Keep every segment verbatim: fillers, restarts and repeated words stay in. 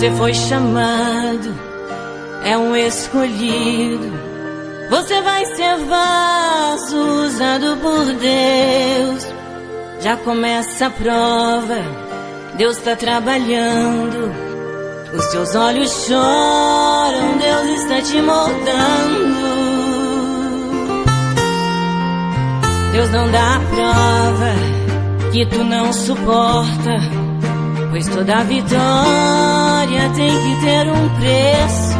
Você foi chamado, é um escolhido. Você vai ser vaso usado por Deus. Já começa a prova, Deus tá trabalhando. Os teus olhos choram, Deus está te moldando. Deus não dá a prova que tu não suporta, pois toda vitória tem que ter um preço.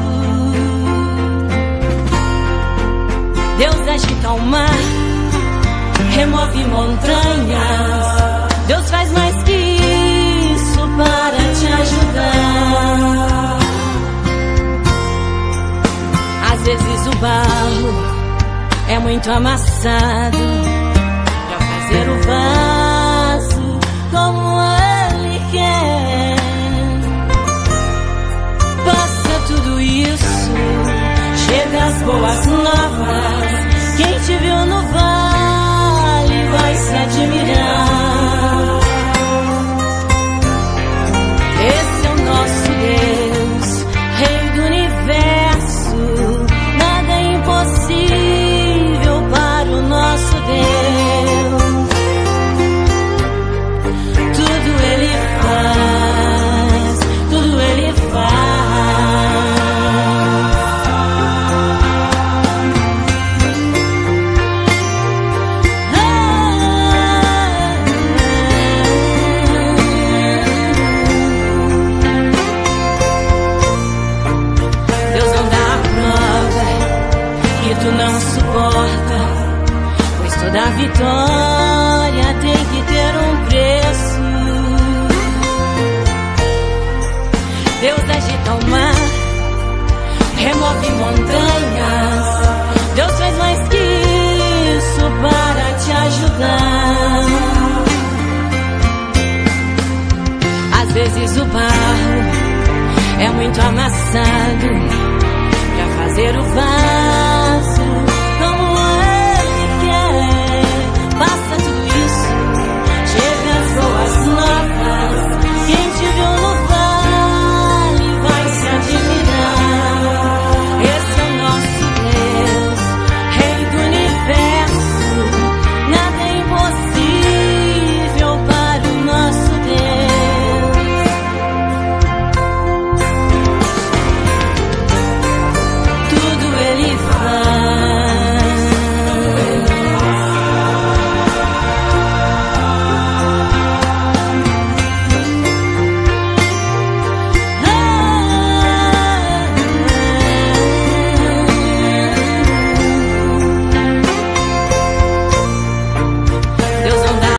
Deus agita o mar, remove montanhas. Deus faz mais que isso para te ajudar. Às vezes o barro é muito amassado pra fazer o vaso como Ele quer. Passa tudo isso, chega as boas novas. Quem te viu no vale vai se admirar. Esse é o nosso Deus, Rei do Universo. Nada é impossível para o nosso Deus. Tudo Ele faz, tudo Ele faz. Toda vitória tem que ter um preço. Deus agita o mar, remove montanhas. Deus faz mais que isso para te ajudar. Às vezes o barro é muito amassado pra fazer o vaso